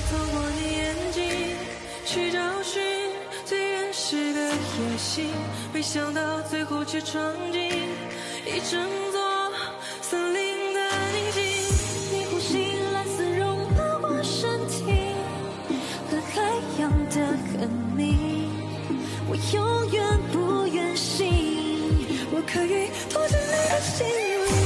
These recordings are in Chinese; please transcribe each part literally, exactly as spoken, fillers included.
透过你眼睛去找寻最原始的野性，没想到最后却闯进一整座森林的宁静。 你呼吸蓝色融化我身体，和海洋的痕迹，我永远不愿醒，我可以躲进你的心里。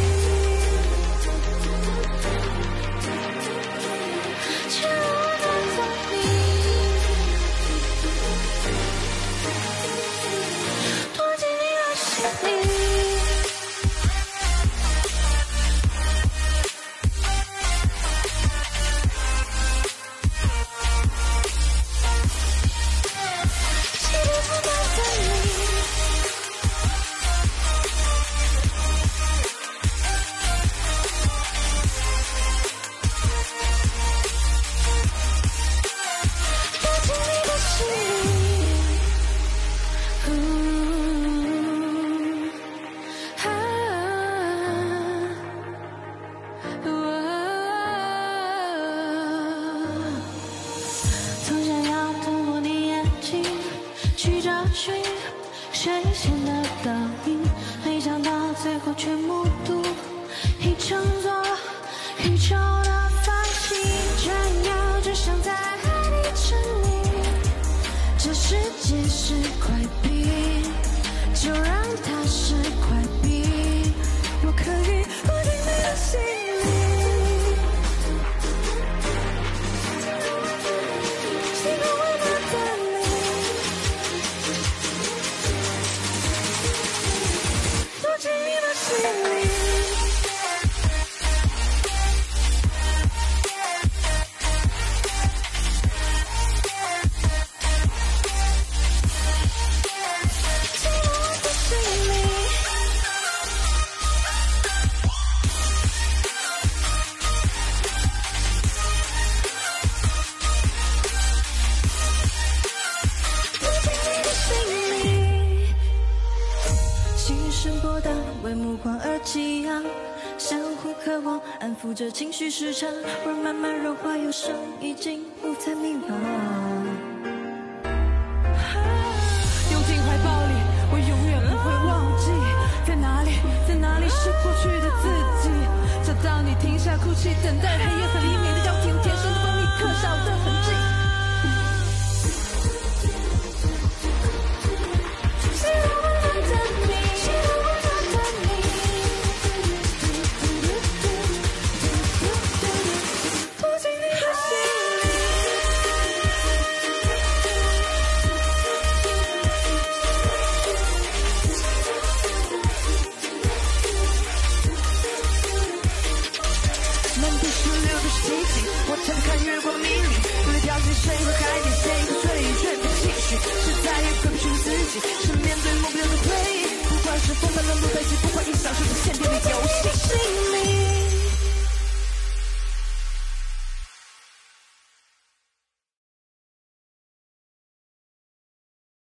水仙的倒影，没想到最后却目睹一整座宇宙的繁星。转眼就像在海底沉溺，这世界是块冰，就让它是块冰，我可以躲进你的心里。 为目光而激昂，相互渴望，安抚着情绪时长，而慢慢融化，忧伤已经不再迷茫。 拥进怀抱里，我永远不会忘记，在哪里，在哪里是过去的自己。找到你，停下哭泣，等待黑夜和黎明的交替，用天生的锋利刻下我的痕迹。 乘看月光迷离，不会掉进谁和海底，谁和醉意却没情绪，是再也回不去的自己，是面对目标的回忆，不管是风帆浪不悲喜。